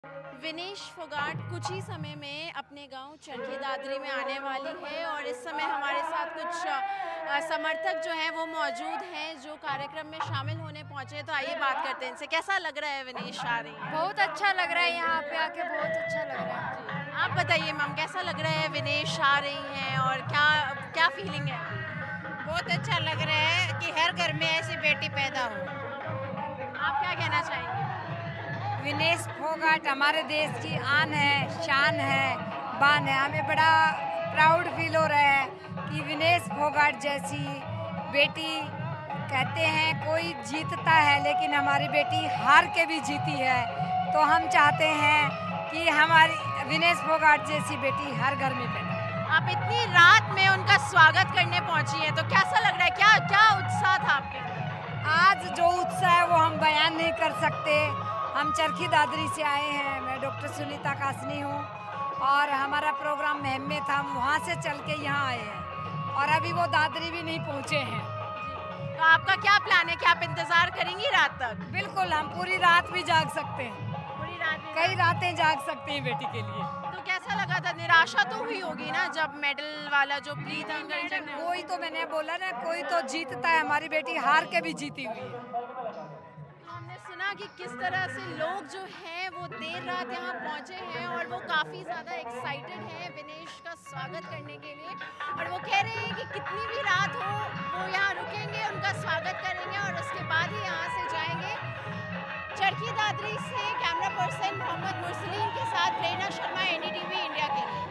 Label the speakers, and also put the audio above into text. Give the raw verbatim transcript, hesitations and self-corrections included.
Speaker 1: विनेश फोगाट कुछ ही समय में अपने गांव चरखी दादरी में आने वाली है और इस समय हमारे साथ कुछ समर्थक जो हैं वो मौजूद हैं जो कार्यक्रम में शामिल होने पहुंचे हैं। तो आइए बात करते हैं इनसे। कैसा लग रहा है विनेश आ रही है?
Speaker 2: बहुत अच्छा लग रहा है, यहाँ पे आके बहुत अच्छा लग रहा है।
Speaker 1: आप बताइए मैम, कैसा लग रहा है विनेश आ रही हैं और क्या क्या फीलिंग है?
Speaker 3: बहुत अच्छा लग रहा है कि हर घर में ऐसी बेटी पैदा हो।
Speaker 1: आप क्या कहना चाहेंगे?
Speaker 2: विनेश फोगाट हमारे देश की आन है, शान है, बान है। हमें बड़ा प्राउड फील हो रहा है कि विनेश फोगाट जैसी बेटी, कहते हैं कोई जीतता है लेकिन हमारी बेटी हार के भी जीती है। तो हम चाहते हैं कि हमारी विनेश फोगाट जैसी बेटी हर घर में पैदा।
Speaker 1: आप इतनी रात में उनका स्वागत करने पहुंची हैं तो कैसा लग रहा है? क्या क्या उत्साह था आपके?
Speaker 2: आज जो उत्साह है वो हम बयान नहीं कर सकते। हम चरखी दादरी से आए हैं। मैं डॉक्टर सुनीता कासनी हूँ और हमारा प्रोग्राम महम में था, हम वहाँ से चल के यहाँ आए हैं और अभी वो दादरी भी नहीं पहुँचे हैं।
Speaker 1: तो आपका क्या प्लान है कि आप इंतजार करेंगी रात तक?
Speaker 2: बिल्कुल, हम पूरी रात भी जाग सकते हैं,
Speaker 1: पूरी रात भी?
Speaker 2: कई रातें जाग सकते हैं बेटी के लिए।
Speaker 1: तो कैसा लगा था? निराशा तो हुई होगी ना जब मेडल वाला जो प्रीत अंगरजन है?
Speaker 2: कोई तो, मैंने बोला ना, कोई तो जीतता है, हमारी बेटी हार के भी जीती हुई है।
Speaker 1: हमने सुना कि किस तरह से लोग जो हैं वो देर रात यहाँ पहुँचे हैं और वो काफ़ी ज़्यादा एक्साइटेड हैं विनेश का स्वागत करने के लिए और वो कह रहे हैं कि कितनी भी रात हो वो यहाँ रुकेंगे, उनका स्वागत करेंगे और उसके बाद ही यहाँ से जाएंगे। चरखी दादरी से कैमरा पर्सन मोहम्मद मुरसलीन के साथ Prerna Sharma, N D T V India के लिए।